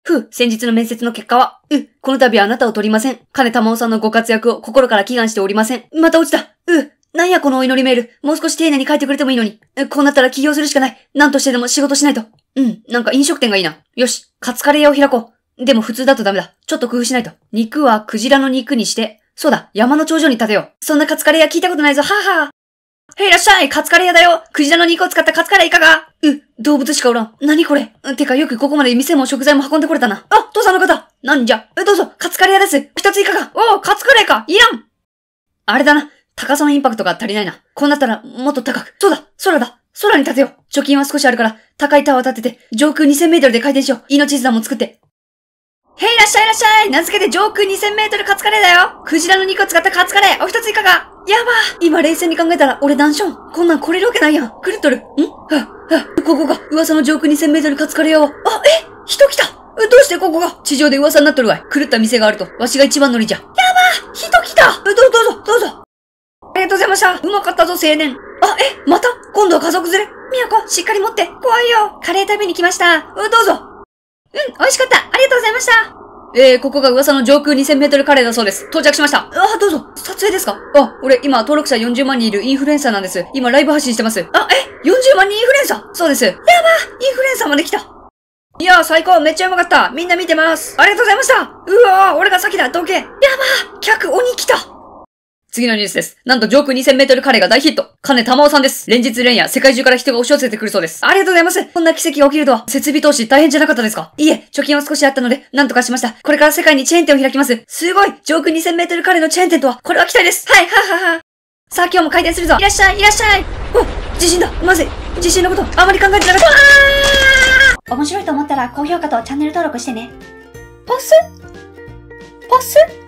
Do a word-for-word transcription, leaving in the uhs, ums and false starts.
ふう、先日の面接の結果は、う、この度はあなたを取りません。金玉緒さんのご活躍を心から祈願しておりません。また落ちた。う、なんやこのお祈りメール。もう少し丁寧に書いてくれてもいいのに。こうなったら起業するしかない。なんとしてでも仕事しないと。うん、なんか飲食店がいいな。よし、カツカレー屋を開こう。でも普通だとダメだ。ちょっと工夫しないと。肉はクジラの肉にして、そうだ、山の頂上に建てよう。そんなカツカレー屋聞いたことないぞ。はぁはぁ。へいらっしゃい、カツカレー屋だよ。クジラの肉を使ったカツカレーいかが？う、動物しかおらん。なにこれ？てかよくここまで店も食材も運んでこれたな。あ、父さんの方。なんじゃ。え、どうぞ、カツカレー屋です。一ついかが？おう、カツカレーか。いらん。あれだな。高さのインパクトが足りないな。こうなったら、もっと高く。そうだ、空だ。空に立てよう。貯金は少しあるから、高いタワーを立てて、上空にせんメートルで回転しよう。命綱も作って。へいらっしゃいらっしゃい。名付けて上空にせんメートルカツカレーだよ。クジラの肉を使ったカツカレー。お一ついかが？やばー。今冷静に考えたら、俺ダンション。こんなん来れるわけないやん。狂っとる。ん？はぁ、はぁ、ここが、噂の上空にせんメートルカツカレー屋は。あ、え？人来た。どうしてここが地上で噂になっとるわい。狂った店があると、わしが一番乗りじゃ。やばー。人来た。どうぞどうぞ、どうぞ。ありがとうございました。うまかったぞ、青年。あ、え、また今度は家族連れ。みやこ、しっかり持って。怖いよ。カレー食べに来ました。う、どうぞ。うん、美味しかった。ありがとうございました。えー、ここが噂の上空にせんメートルカレーだそうです。到着しました。あ、どうぞ。撮影ですか？あ、俺、今、登録者よんじゅうまんにんいるインフルエンサーなんです。今、ライブ配信してます。あ、え ?よんじゅうまんにんインフルエンサー？そうです。やばー、インフルエンサーまで来た。いやー、最高。めっちゃうまかった。みんな見てます。ありがとうございました。うわー、俺が先だ。どけ。やばー、客鬼来た。次のニュースです。なんと上空にせんメートルカレーが大ヒット。金玉緒さんです。連日連夜、世界中から人が押し寄せてくるそうです。ありがとうございます。こんな奇跡が起きるとは、設備投資大変じゃなかったですか？いえ、貯金は少しあったので、なんとかしました。これから世界にチェーン店を開きます。すごい！上空にせんメートルカレーのチェーン店とは、これは期待です。はい、ははは。さあ、今日も開店するぞ。いらっしゃい、いらっしゃい。お、地震だ。まずい。地震のこと、あまり考えてなかった。 面白いと思ったら高評価とチャンネル登録してね。 パスパス